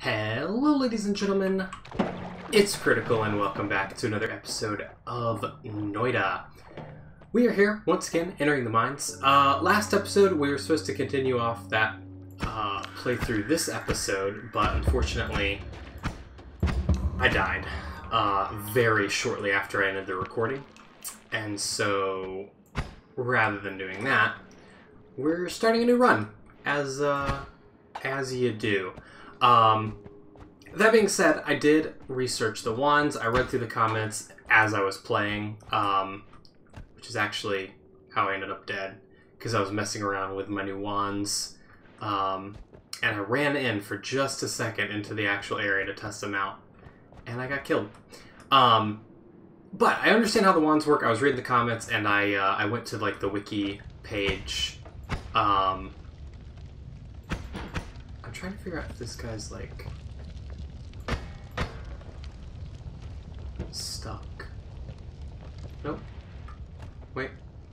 Hello ladies and gentlemen, it's Critical and welcome back to another episode of Noita. We are here, once again, entering the mines. Last episode we were supposed to continue off that playthrough this episode, but unfortunately I died very shortly after I ended the recording. And so, rather than doing that, we're starting a new run, as you do. That being said, I did research the wands. I read through the comments as I was playing, which is actually how I ended up dead, because I was messing around with my new wands, and I ran in for just a second into the actual area to test them out, and I got killed. But I understand how the wands work. I was reading the comments, and I went to like the wiki page. I'm trying to figure out if this guy's like stuck. Nope. Wait.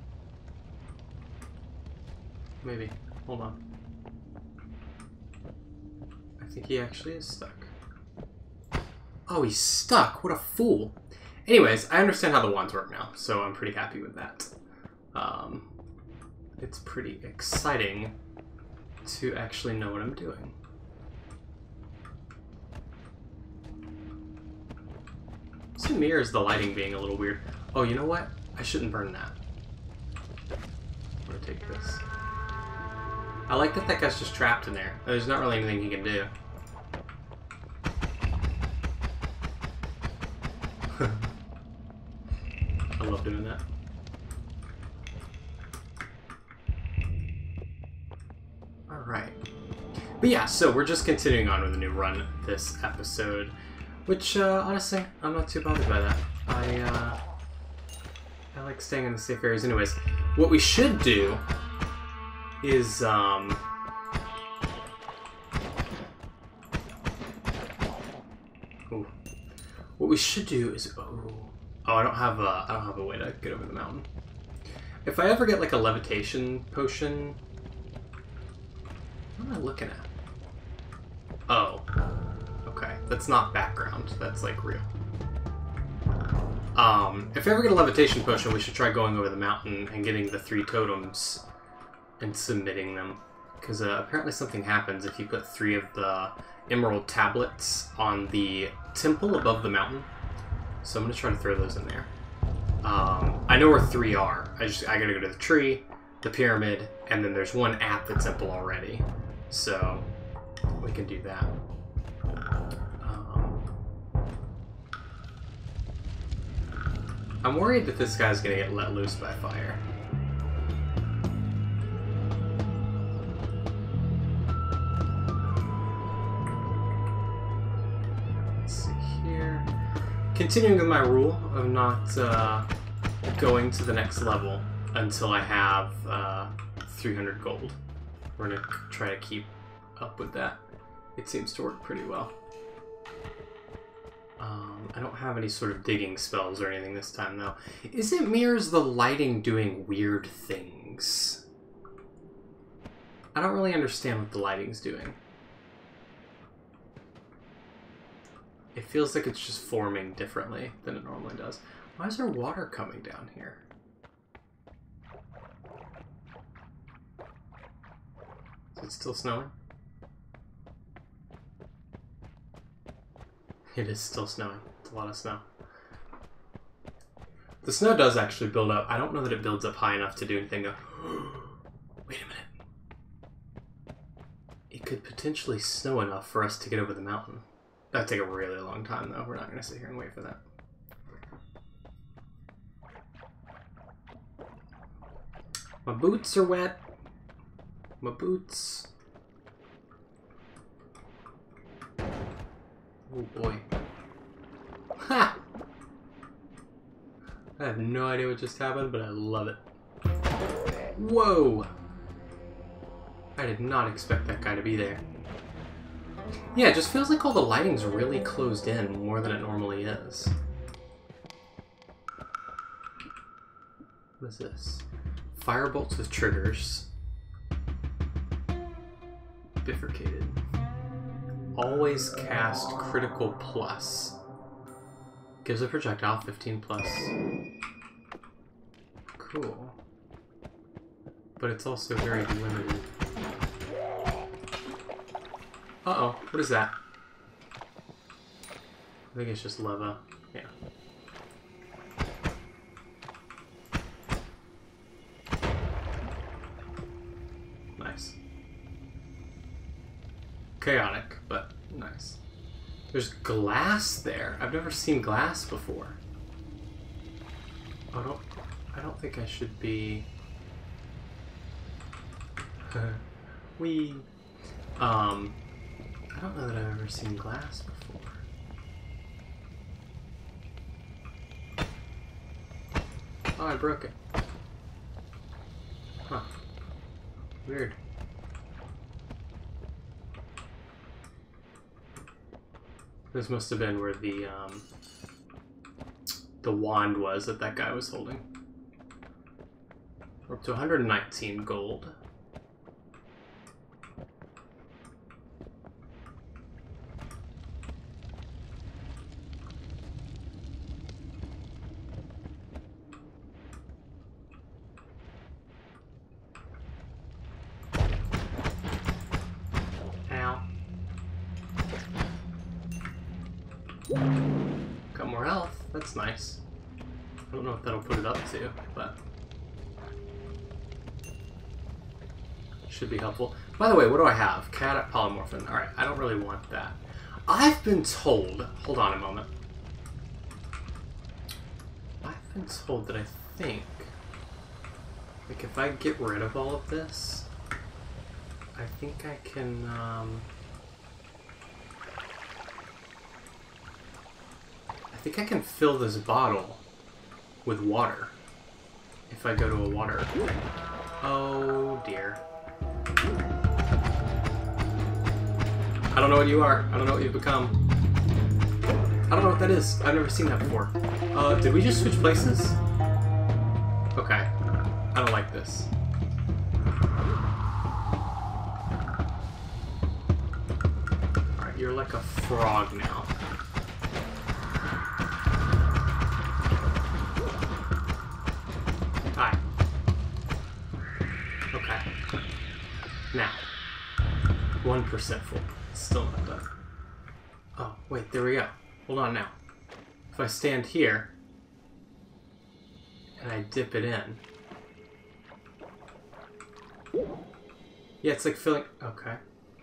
Maybe. Hold on. I think he actually is stuck. Oh, he's stuck. What a fool. Anyways, I understand how the wands work now, so I'm pretty happy with that. It's pretty exciting to actually know what I'm doing. This mirrors the lighting being a little weird. Oh, you know what? I shouldn't burn that. I'm gonna take this. I like that that guy's just trapped in there. There's not really anything he can do. I love doing that. Alright. But yeah, so we're just continuing on with a new run this episode. Which, honestly, I'm not too bothered by that. I like staying in the safe areas anyways. What we should do is, ooh. What we should do is, I don't have a way to get over the mountain. If I ever get, like, a levitation potion... What am I looking at? Oh. Okay, that's not background, that's like real. If I ever get a levitation potion, we should try going over the mountain and getting the 3 totems and submitting them. Because apparently something happens if you put 3 of the emerald tablets on the temple above the mountain. So I'm going to try to throw those in there. I know where 3 are. I gotta go to the tree, the pyramid, and then there's 1 at the temple already. So we can do that. I'm worried that this guy's gonna get let loose by fire. Let's see here. Continuing with my rule of not going to the next level until I have 300 gold. We're gonna try to keep up with that. It seems to work pretty well. I don't have any sort of digging spells or anything this time, though. Is it mirrors the lighting doing weird things? I don't really understand what the lighting's doing. It feels like it's just forming differently than it normally does. Why is there water coming down here? Is it still snowing? It is still snowing. It's a lot of snow. The snow does actually build up. I don't know that it builds up high enough to do anything though. Wait a minute. It could potentially snow enough for us to get over the mountain. That'd take a really long time though. We're not going to sit here and wait for that. My boots are wet. My boots. Oh boy. Ha! I have no idea what just happened, but I love it. Whoa! I did not expect that guy to be there. Yeah, it just feels like all the lighting's really closed in more than it normally is. What is this? Firebolts with triggers. Bifurcated. Always cast critical plus. Gives a projectile 15 plus. Cool. But it's also very limited. Uh-oh, what is that? I think it's just lava. Yeah. Nice. Chaotic, but nice. There's glass there. I've never seen glass before. I don't think I should be... I don't know that I've ever seen glass before. Oh, I broke it. Huh. Weird. This must have been where the wand was that guy was holding. We're up to 119 gold. Got more health. That's nice. I don't know if that'll put it up to, but should be helpful. By the way, what do I have? Cat polymorphin. Alright, I don't really want that. I've been told... Hold on a moment. I've been told that I think... Like, if I get rid of all of this, I think I can, I think I can fill this bottle with water if I go to a water thing. Oh dear. I don't know what you are. I don't know what you've become. I don't know what that is. I've never seen that before. Did we just switch places? Okay. I don't like this. Alright, you're like a frog now. Hi. Okay. Now. 1% full. Still not done. Oh, wait, there we go. Hold on now. If I stand here, and I dip it in... Yeah, it's like filling... Okay.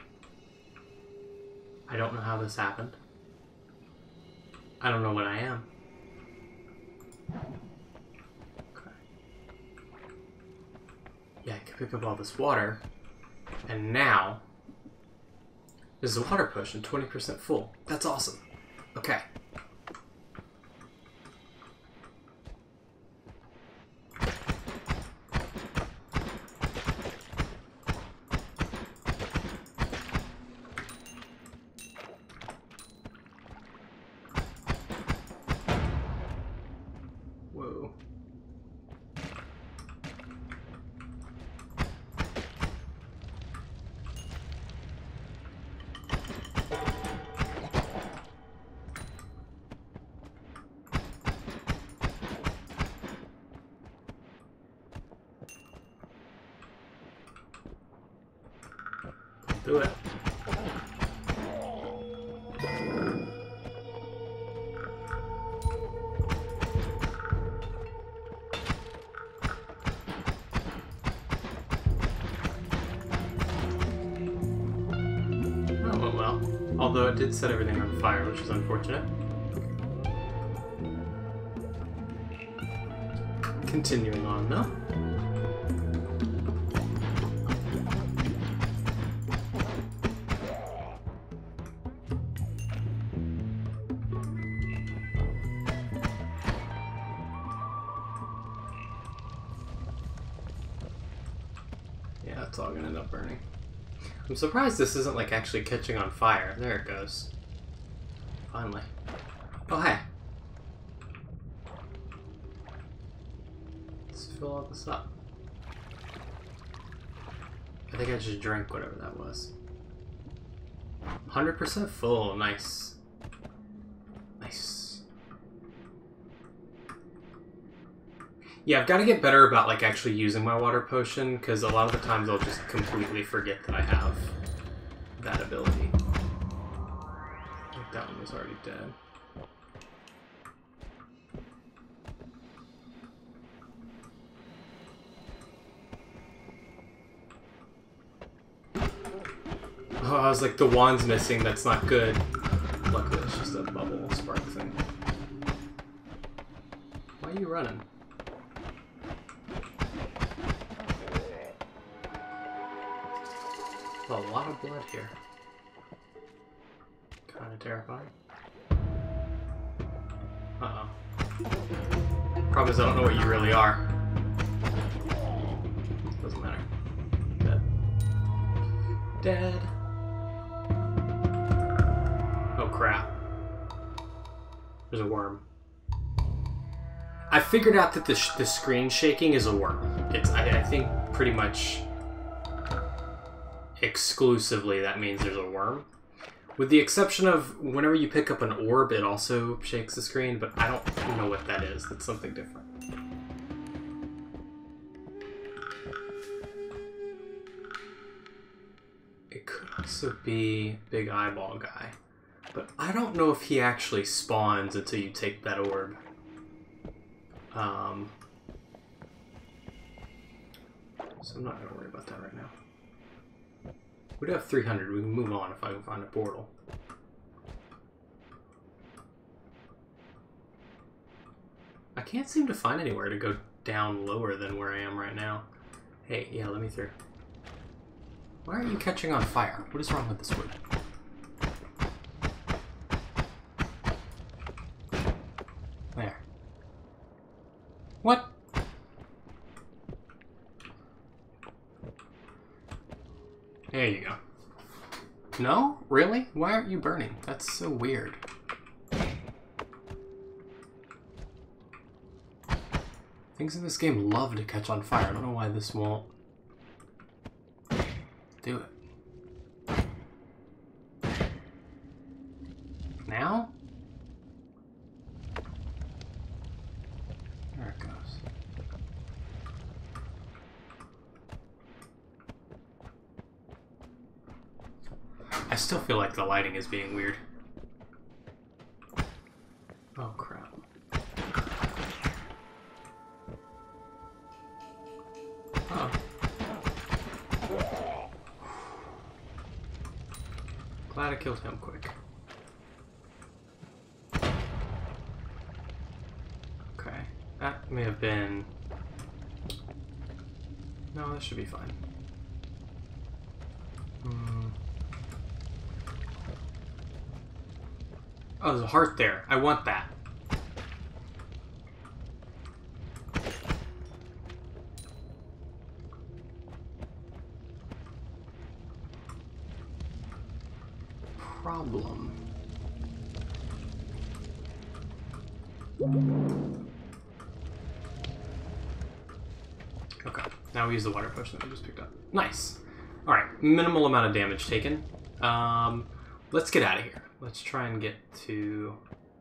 I don't know how this happened. I don't know what I am. Okay. Yeah, I can pick up all this water. And now... This is a water potion, 20% full. That's awesome. Okay. Whoa. Do it. Oh, well. Although it did set everything on fire, which is unfortunate. Continuing on, though. Yeah, it's all gonna end up burning. I'm surprised this isn't like actually catching on fire. There it goes. Finally. Oh, hey. Let's fill all this up. I think I just drank whatever that was. 100% full. Nice. Nice. Yeah, I've got to get better about like actually using my water potion, because a lot of the times I'll just completely forget that I have that ability. I think that one was already dead. Oh, I was like, the wand's missing, that's not good. Luckily, it's just a bubble spark thing. Why are you running? A lot of blood here. Kind of terrifying. Uh-oh. Problem is, I don't know what you really are. Doesn't matter. Dead. Dead. Oh crap. There's a worm. I figured out that the screen shaking is a worm. It's I think pretty much exclusively that means there's a worm. With the exception of whenever you pick up an orb, it also shakes the screen, but I don't know what that is. That's something different. It could also be Big Eyeball Guy. But I don't know if he actually spawns until you take that orb. So I'm not going to worry about that right now. We do have 300. We can move on if I can find a portal. I can't seem to find anywhere to go down lower than where I am right now. Hey, yeah, let me through. Why aren't you catching on fire? What is wrong with this wood? There. What? There you go. No? Really? Why aren't you burning? That's so weird. Things in this game love to catch on fire. I don't know why this won't do it. Now? There it goes. I still feel like the lighting is being weird. Oh crap. Oh. Glad I killed him quick. Okay. That may have been... No, that should be fine. Oh, there's a heart there. I want that. Problem. Okay, now we use the water potion that we just picked up. Nice. Alright, minimal amount of damage taken. Let's get out of here. Let's try and get to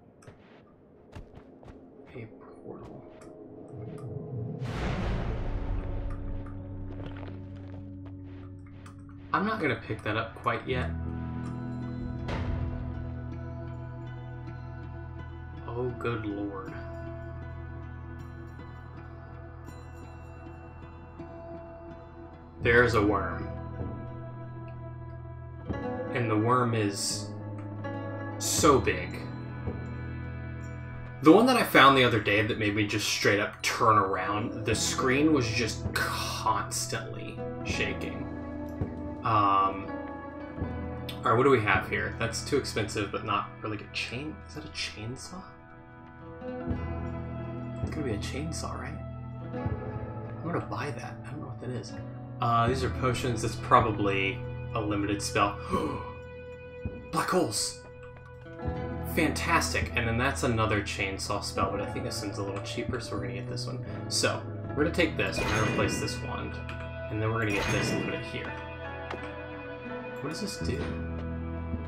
a portal. I'm not going to pick that up quite yet. Oh, good lord. There's a worm. And the worm is so big. The one that I found the other day that made me just straight up turn around, the screen was just constantly shaking. Alright, what do we have here? That's too expensive, but not really good. Is that a chainsaw? It's gonna be a chainsaw, right? I'm gonna buy that. I don't know what that is. These are potions. That's probably a limited spell. Black holes! Fantastic. And then that's another chainsaw spell, but I think this one's a little cheaper, so we're gonna get this one. So, we're gonna take this, we're gonna replace this wand, and then we're gonna get this and put it here. What does this do?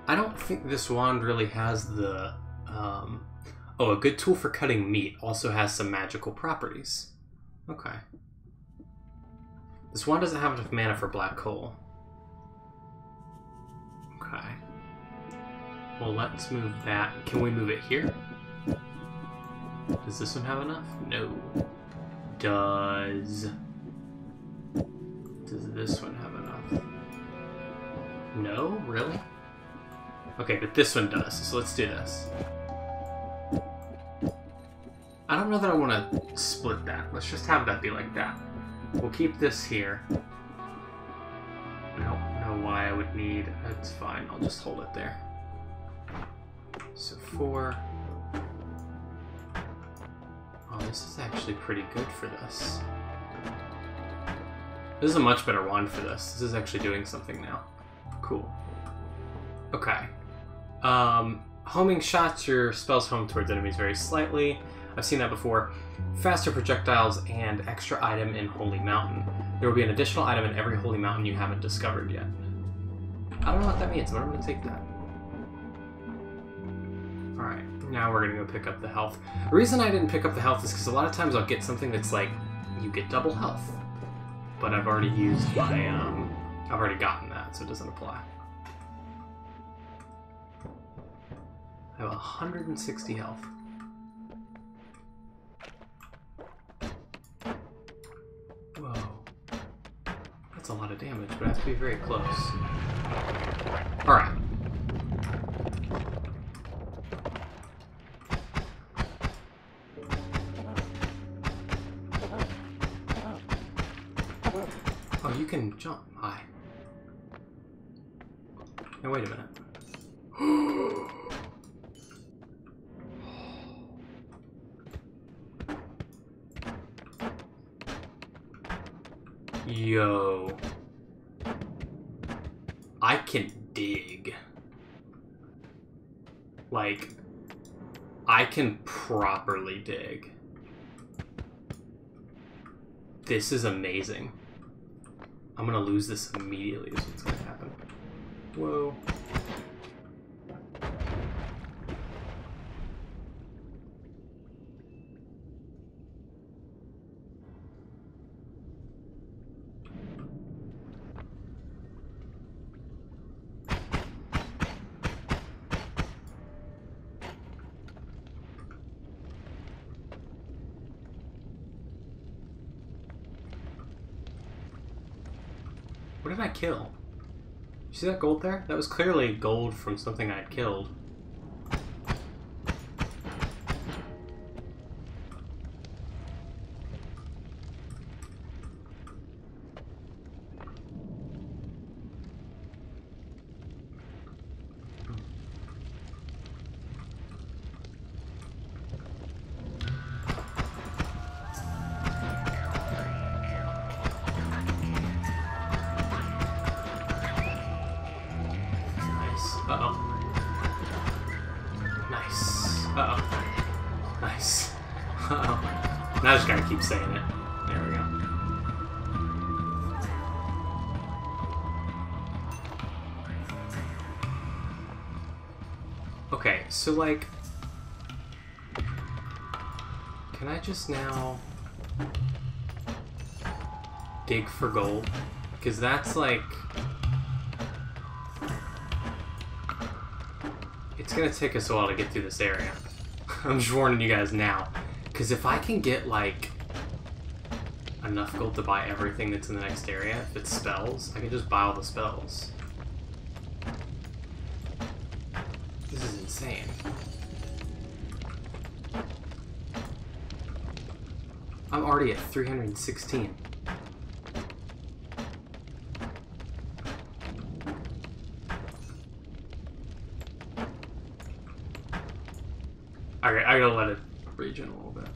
I don't think this wand really has the... Oh, a good tool for cutting meat also has some magical properties. Okay. This wand doesn't have enough mana for black coal. Okay. Well, let's move that. Can we move it here? Does this one have enough? No. Does this one have enough? No? Really? Okay, but this one does, so let's do this. I don't know that I want to split that. Let's just have that be like that. We'll keep this here. I don't know why I would need... That's fine, I'll just hold it there. So 4... Oh, this is actually pretty good for this. This is a much better wand for this. This is actually doing something now. Cool. Okay. Homing shots your spells home towards enemies very slightly. I've seen that before. Faster projectiles and extra item in Holy Mountain. There will be an additional item in every Holy Mountain you haven't discovered yet. I don't know what that means, but I'm going to take that. Alright, now we're going to go pick up the health. The reason I didn't pick up the health is because a lot of times I'll get something that's like, you get double health. But I've already used my, I've already gotten that, so it doesn't apply. I have 160 health. Whoa. That's a lot of damage, but I have to be very close. Alright. Oh, you can jump high. Now wait a minute. Yo. I can dig. Like, I can properly dig. This is amazing. I'm gonna lose this immediately is what's gonna happen. Whoa. What did I kill? You see that gold there? That was clearly gold from something I'd killed. Uh-oh. Nice. Uh-oh. Nice. Uh-oh. Now I just gotta keep saying it. There we go. Okay, so like... Can I just now... dig for gold? Because that's like... It's gonna take us a while to get through this area. I'm just warning you guys now. Because if I can get, like, enough gold to buy everything that's in the next area, if it's spells, I can just buy all the spells. This is insane. I'm already at 316. Alright, I gotta let it regen a little bit.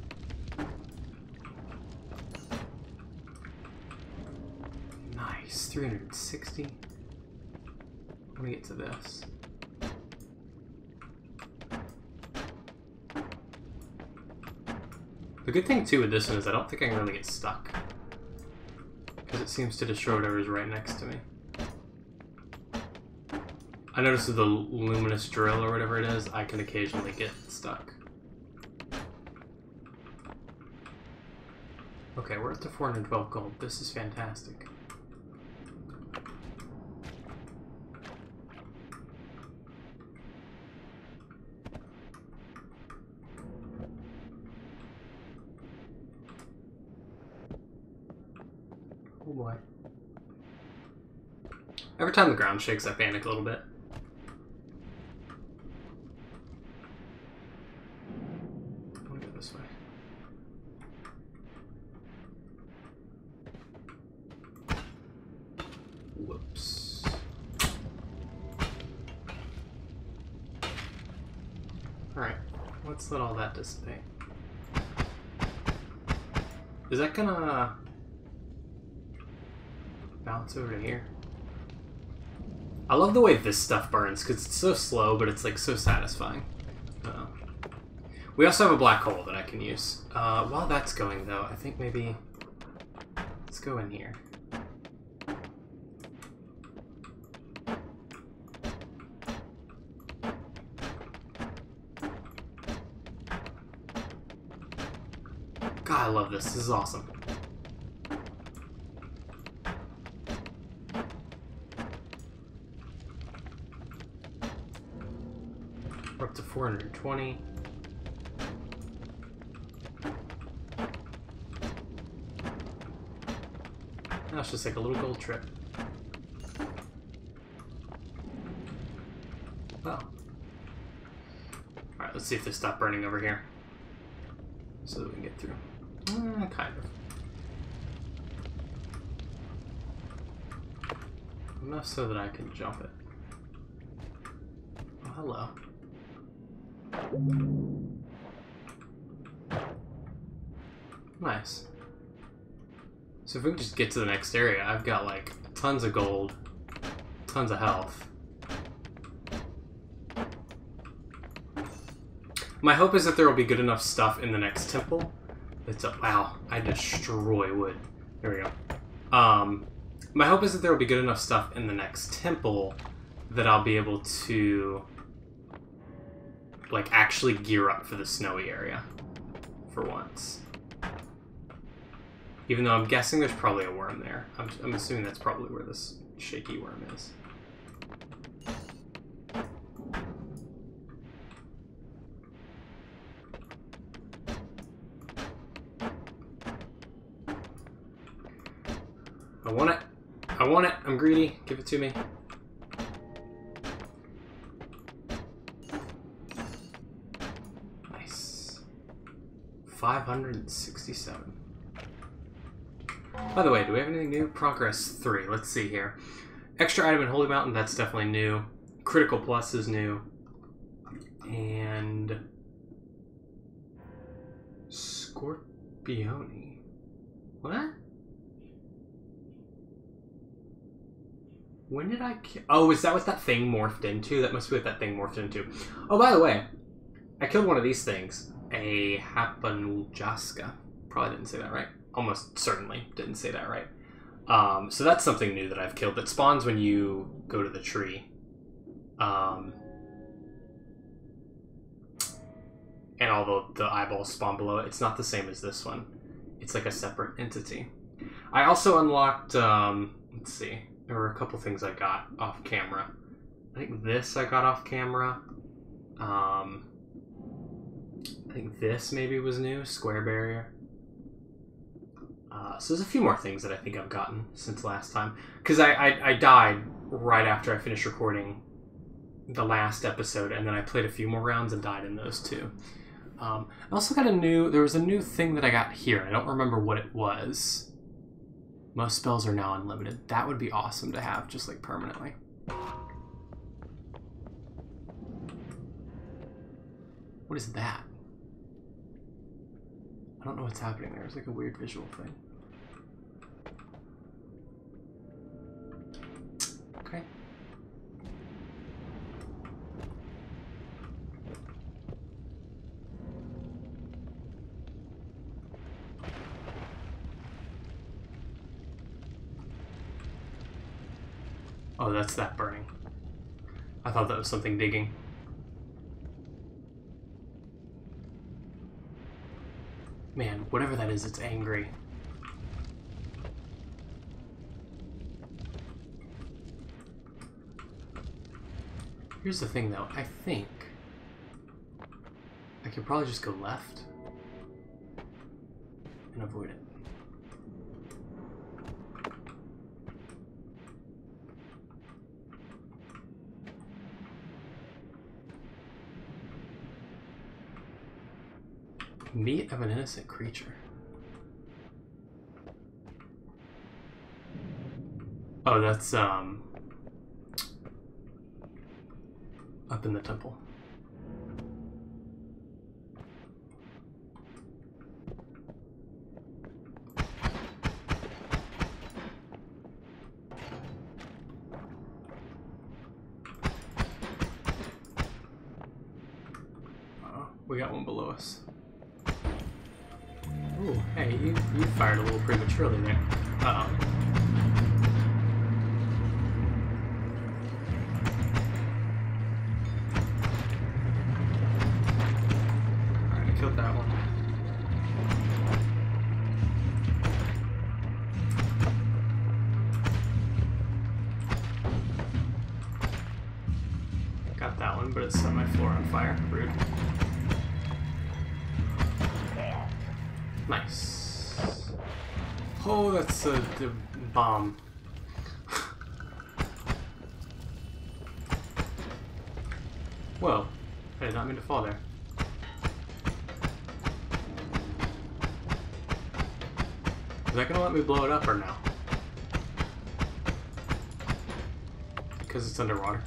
Nice, 360. Let me get to this. The good thing too with this one is I don't think I can really get stuck. Because it seems to destroy whatever's right next to me. I noticed with the luminous drill or whatever it is, I can occasionally get stuck. Okay, we're up to 412 gold. This is fantastic. Oh boy. Every time the ground shakes, I panic a little bit. I'll go this way. Whoops. Alright, let's let all that dissipate. Is that gonna bounce over to here? I love the way this stuff burns, because it's so slow, but it's like so satisfying. Uh-oh. We also have a black hole that I can use. While that's going, though, I think maybe... Let's go in here. God, I love this. This is awesome. We're up to 420. Now it's just like a little gold trip. Oh. Alright, let's see if they stop burning over here. So that we can get through. Kind of. Enough so that I can jump it. Oh, hello. Nice. So if we can just get to the next area, I've got like tons of gold, tons of health. My hope is that there will be good enough stuff in the next temple. It's a wow, I destroy wood. There we go. My hope is that there will be good enough stuff in the next temple that I'll be able to like actually gear up for the snowy area for once. Even though I'm guessing there's probably a worm there. I'm assuming that's probably where this shaky worm is. I want it. I want it. I'm greedy. Give it to me. Nice. 567. By the way, do we have anything new? Progress 3. Let's see here. Extra item in Holy Mountain, that's definitely new. Critical Plus is new. And... Scorpione. What? When did I kill... Oh, is that what that thing morphed into? That must be what that thing morphed into. Oh, by the way, I killed one of these things. A Hapanuljaska. Probably didn't say that right. Almost certainly didn't say that right. So that's something new that I've killed that spawns when you go to the tree. And all the eyeballs spawn below it. It's not the same as this one. It's like a separate entity. I also unlocked, let's see. There were a couple things I got off camera. I think this I got off camera. I think this maybe was new. Square barrier. So there's a few more things that I think I've gotten since last time. Because I died right after I finished recording the last episode, and then I played a few more rounds and died in those too. I also got there was a new thing that I got here. I don't remember what it was. Most spells are now unlimited. That would be awesome to have, just like permanently. What is that? I don't know what's happening there. It's like a weird visual thing. Okay. Oh, that's that burning. I thought that was something digging. Man, whatever that is, it's angry. Here's the thing, though. I think I could probably just go left and avoid it. Meat of an innocent creature. Oh, that's up in the temple. We got one below us. Ooh, hey, you fired a little prematurely there. Uh-oh. Alright, I killed that one. Got that one, but it set my floor on fire. Rude. Nice. Oh, that's the bomb. Whoa. I did not mean to fall there. Is that gonna let me blow it up or no? Because it's underwater.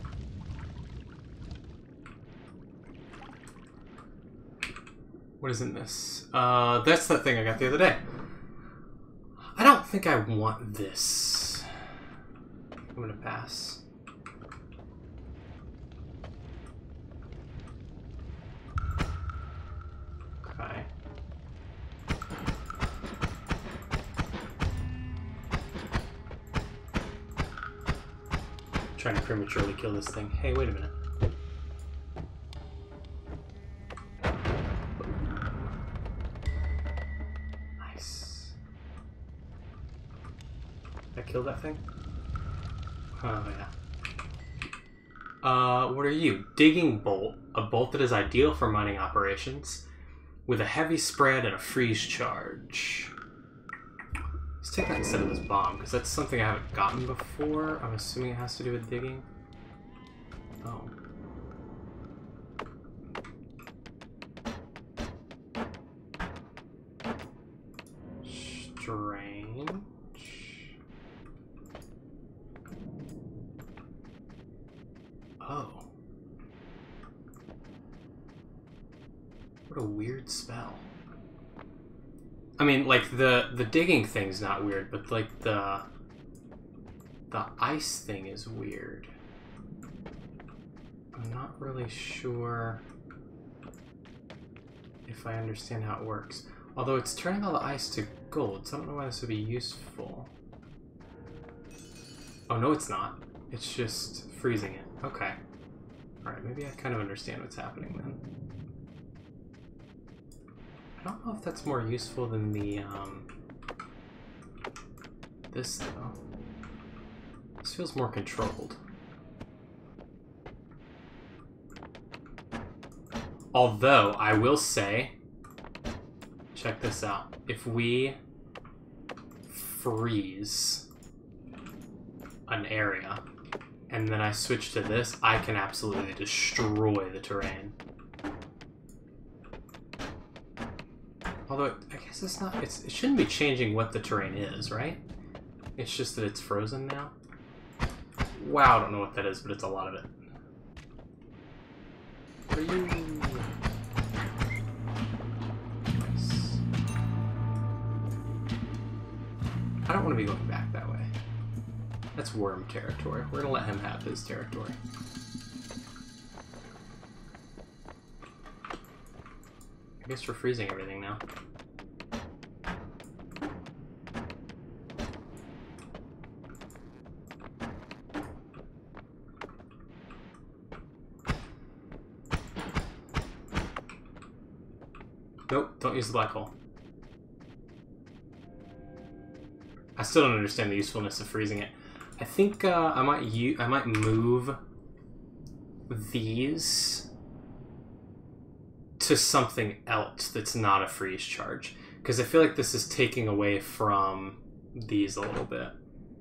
What is in this? That's that thing I got the other day. I don't think I want this. I'm gonna pass. Okay. Trying to prematurely kill this thing. Hey, wait a minute. Kill that thing? Oh, yeah. What are you? Digging bolt. A bolt that is ideal for mining operations with a heavy spread and a freeze charge. Let's take that instead of this bomb, because that's something I haven't gotten before. I'm assuming it has to do with digging. Oh. Strange. Oh. What a weird spell. I mean, like, the digging thing's not weird, but, like, the ice thing is weird. I'm not really sure if I understand how it works. Although it's turning all the ice to gold, so I don't know why this would be useful. Oh, no, it's not. It's just freezing it. Okay. Alright, maybe I kind of understand what's happening then. I don't know if that's more useful than the, this, though. This feels more controlled. Although, I will say, check this out. If we freeze an area, and then I switch to this, I can absolutely destroy the terrain. Although, I guess it's not, it shouldn't be changing what the terrain is, right? It's just that it's frozen now. Wow, I don't know what that is, but it's a lot of it. What are you? Nice. I don't want to be going back that way. That's worm territory. We're gonna let him have his territory. I guess we're freezing everything now. Nope, don't use the black hole. I still don't understand the usefulness of freezing it. I think I might move these to something else that's not a freeze charge, because I feel like this is taking away from these a little bit.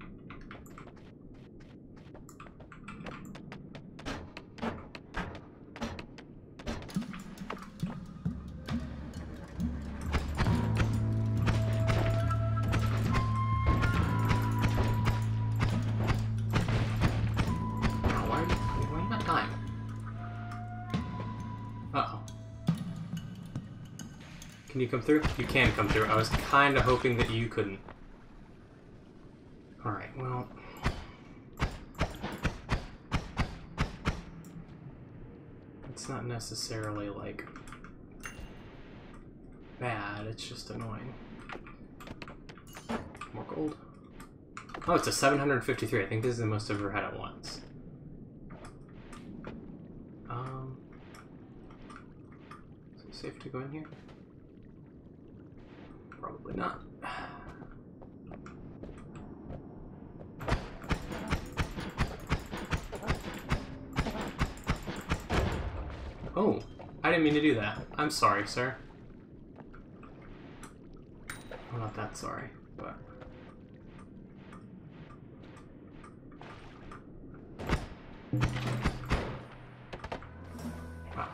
Can you come through? You can come through. I was kind of hoping that you couldn't. Alright, well... It's not necessarily, like, bad. It's just annoying. More gold. Oh, it's a 753. I think this is the most I've ever had at once. Is it safe to go in here? Probably not. Oh, I didn't mean to do that. I'm sorry, sir. I'm not that sorry, but... Wow.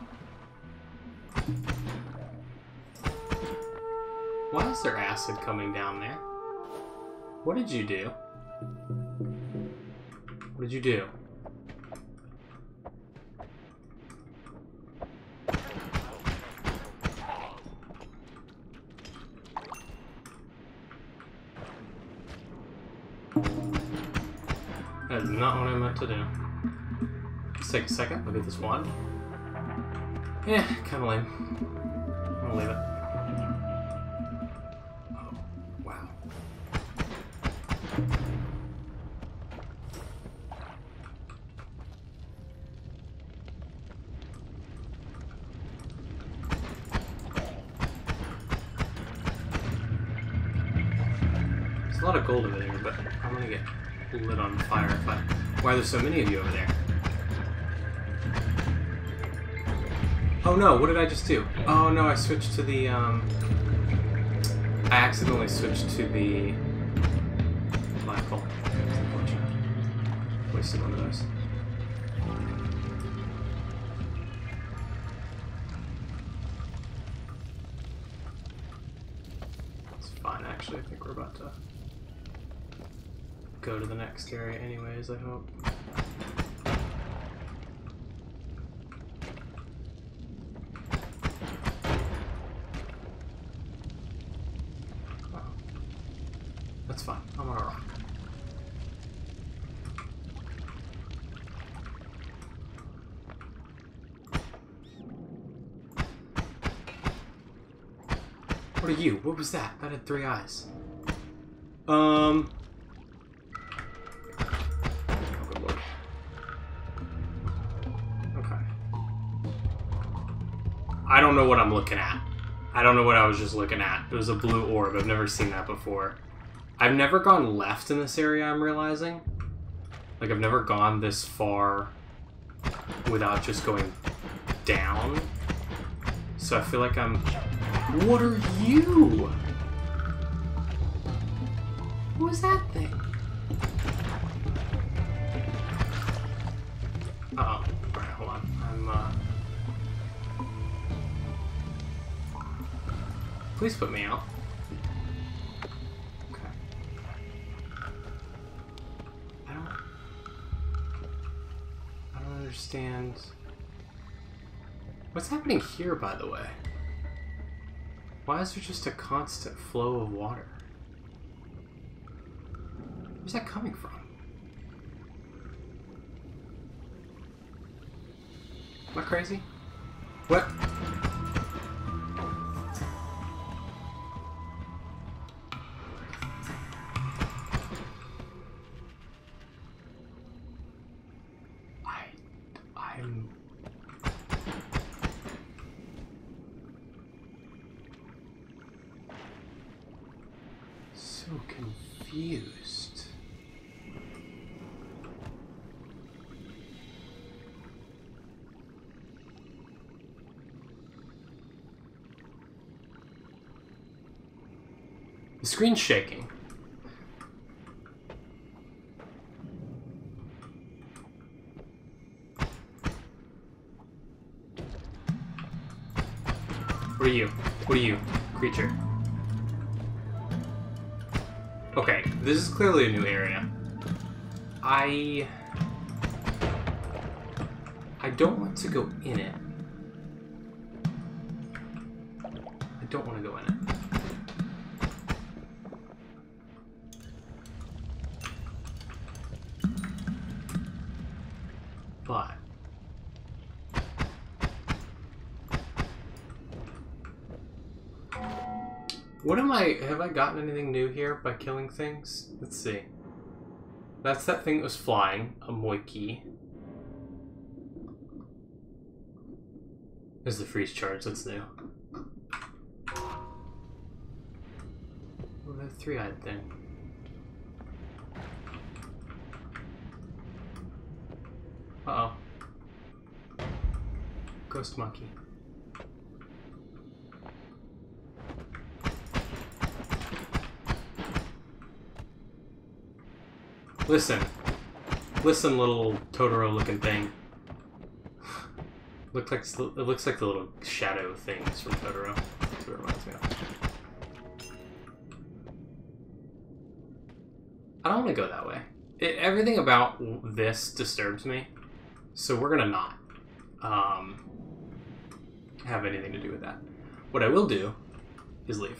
Why is there acid coming down there? What did you do? What did you do? That is not what I meant to do. Let's take a second, look at this wand. Yeah, kinda lame. I'll leave it. A lot of gold over there, but I'm gonna get lit on fire if I... Why are there so many of you over there? Oh no, what did I just do? Oh no, I switched to the, I accidentally switched to the black hole. Wasted one of those. It's fine, actually. I think we're about to go to the next area anyways, I hope. Oh. That's fine. I'm on a rock. What are you? What was that? That had 3 eyes. I don't know what I'm looking at. I don't know what I was just looking at. It was a blue orb. I've never seen that before. I've never gone left in this area, I'm realizing. Like, I've never gone this far without just going down. So I feel like I'm... What are you? What was that thing? Uh-oh. Alright, hold on. Please put me out. Okay. I don't understand. What's happening here, by the way? Why is there just a constant flow of water? Where's that coming from? Am I crazy? What? So confused. The screen's shaking. What are you? What are you, creature? Okay, this is clearly a new area. I don't want to go in it. I don't want to go in it. But what am I... Have I gotten anything new here by killing things? Let's see. That's that thing that was flying. A Moiki. There's the freeze charge. That's new. Oh, that three-eyed thing. Uh-oh. Ghost monkey. Listen. Listen, little Totoro-looking thing. It looks like the little shadow things from Totoro. That's what it reminds me of. I don't want to go that way. Everything about this disturbs me, so we're gonna not have anything to do with that. What I will do is leave.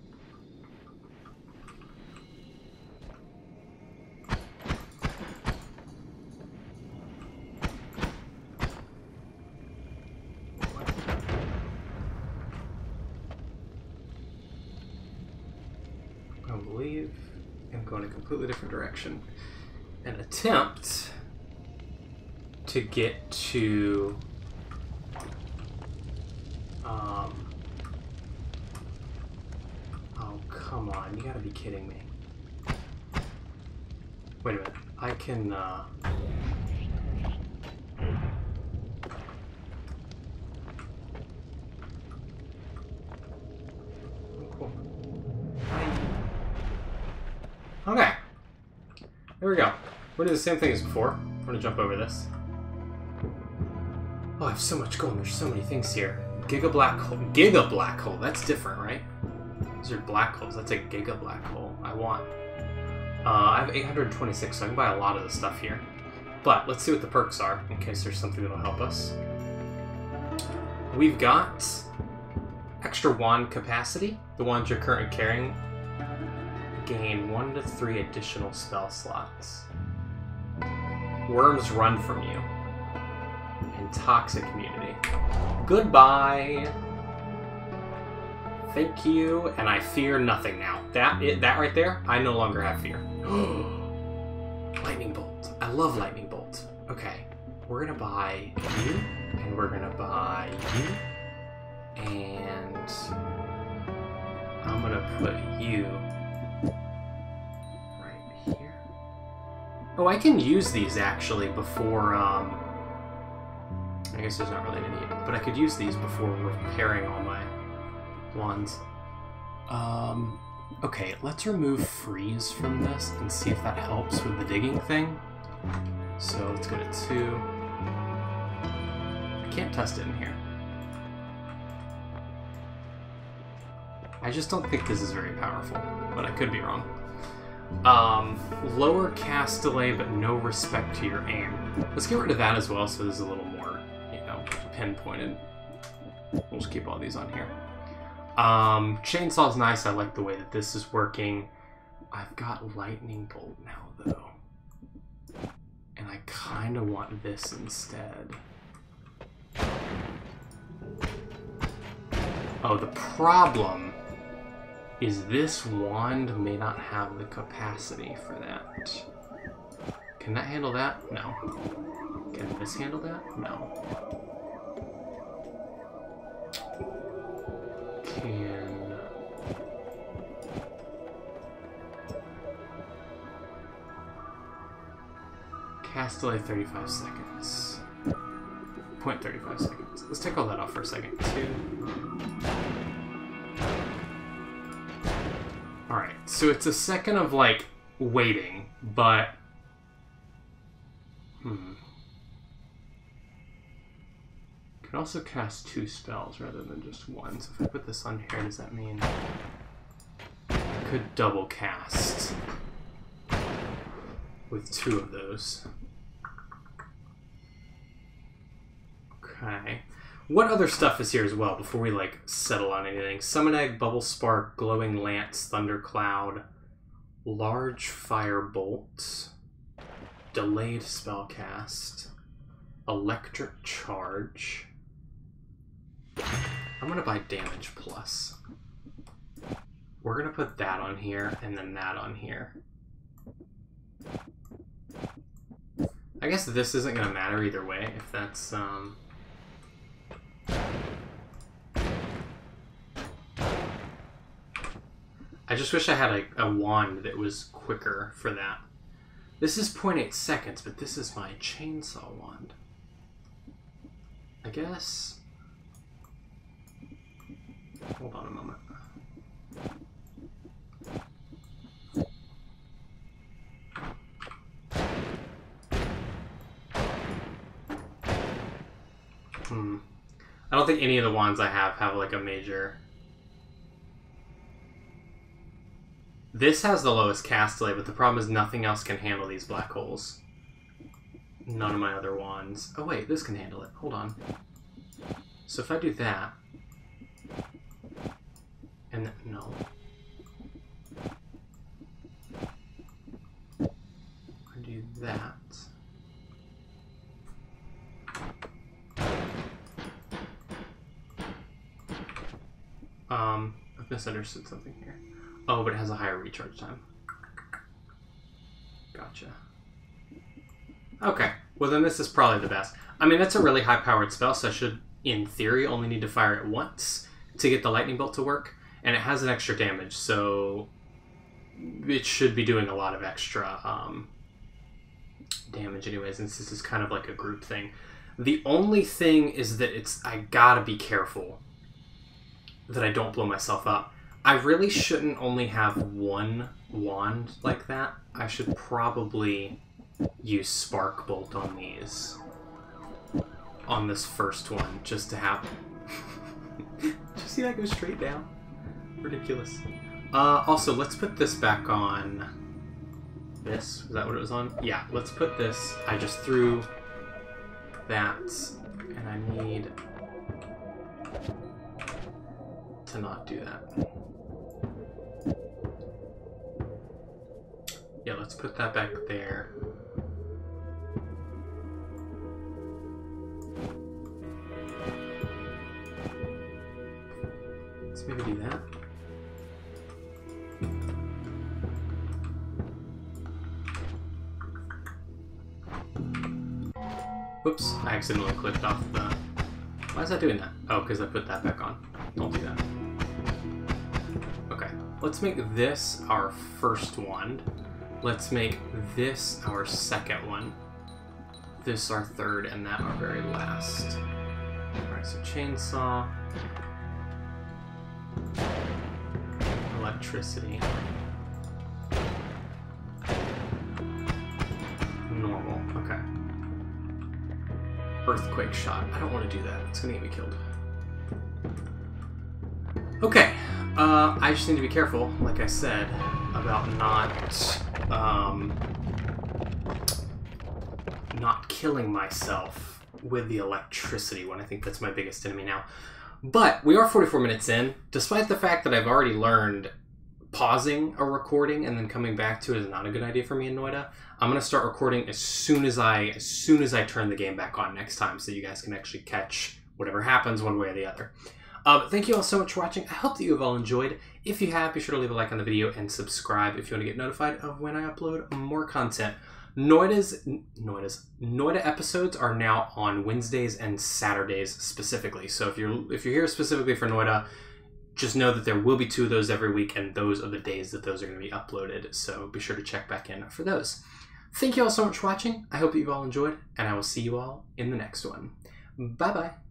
I will leave and go in a completely different direction and attempt to get to oh, come on, you gotta be kidding me. Wait a minute, I can oh, cool. Okay, there we go. We're doing the same thing as before. I'm gonna jump over this. Oh, I have so much gold. There's so many things here. Giga black hole. Giga black hole. That's different, right? These are black holes. That's a giga black hole. I want. I have 826, so I can buy a lot of the stuff here. But let's see what the perks are, in case there's something that'll help us. We've got extra wand capacity. The wands you're currently carrying gain 1 to 3 additional spell slots. Worms run from you. And toxic immunity. Goodbye. Thank you, and I fear nothing now. That right there, I no longer have fear. Lightning bolt. I love lightning bolt. Okay, we're gonna buy you, and we're gonna buy you, and I'm gonna put you right here. Oh, I can use these actually before. I guess there's not really any need, but I could use these before repairing all my wands. Okay, let's remove freeze from this and see if that helps with the digging thing. So let's go to 2. I can't test it in here. I just don't think this is very powerful, but I could be wrong. Lower cast delay, but no respect to your aim. Let's get rid of that as well, so this is a little more, you know, pinpointed. We'll just keep all these on here. Chainsaw's nice. I like the way that this is working. I've got lightning bolt now, though. And I kind of want this instead. Oh, the problem is this wand may not have the capacity for that. Can that handle that? No. Can this handle that? No. Can Cast delay 35 seconds. 0.35 seconds. Let's take all that off for a second. 2. Alright, so it's a second of, like, waiting, but... Can also cast 2 spells rather than just 1. So if I put this on here, does that mean I could double cast with 2 of those? Okay. What other stuff is here as well before we, like, settle on anything? Summon Egg, Bubble Spark, Glowing Lance, Thundercloud, Large Fire Bolt, Delayed Spellcast, Electric Charge. I'm gonna buy Damage Plus. We're gonna put that on here and then that on here. I guess this isn't gonna matter either way if that's I just wish I had a wand that was quicker for that. This is 0.8 seconds, but this is my chainsaw wand. I guess... Hold on a moment. I don't think any of the wands I have like a major... This has the lowest cast delay, but the problem is nothing else can handle these black holes. None of my other wands. Oh wait, this can handle it. Hold on. So if I do that... And then, no. I do that. I've misunderstood something here. Oh, but it has a higher recharge time. Gotcha. Okay, well then this is probably the best. I mean, that's a really high-powered spell, so I should, in theory, only need to fire it once to get the lightning bolt to work. And it has an extra damage, so it should be doing a lot of extra damage anyway, since this is kind of like a group thing. The only thing is that I gotta be careful that I don't blow myself up. I really shouldn't only have one wand like that. I should probably use Spark Bolt on these. On this first one, just to have... Did you see that go straight down? Ridiculous. Also, let's put this back on... This? Was that what it was on? Yeah, let's put this... I just threw that, and I need to not do that. Yeah, let's put that back there. Let's maybe do that. Whoops, I accidentally clicked off the... Why is that doing that? Oh, because I put that back on. Don't do that. Okay, let's make this our first wand. Let's make this our second one. This our third, and that our very last. Alright, so chainsaw. Electricity. Normal, okay. Earthquake shot. I don't want to do that. It's gonna get me killed. Okay. I just need to be careful, like I said, about not killing myself with the electricity one. I think that's my biggest enemy now. But we are 44 minutes in, despite the fact that I've already learned pausing a recording and then coming back to it is not a good idea for me in Noita. I'm gonna start recording as soon as I turn the game back on next time, so you guys can actually catch whatever happens one way or the other. Thank you all so much for watching. I hope that you have all enjoyed. If you have, be sure to leave a like on the video and subscribe if you want to get notified of when I upload more content. Noita episodes are now on Wednesdays and Saturdays specifically. So if you're here specifically for Noita, just know that there will be 2 of those every week, and those are the days that those are going to be uploaded. So be sure to check back in for those. Thank you all so much for watching. I hope that you've all enjoyed, and I will see you all in the next one. Bye-bye.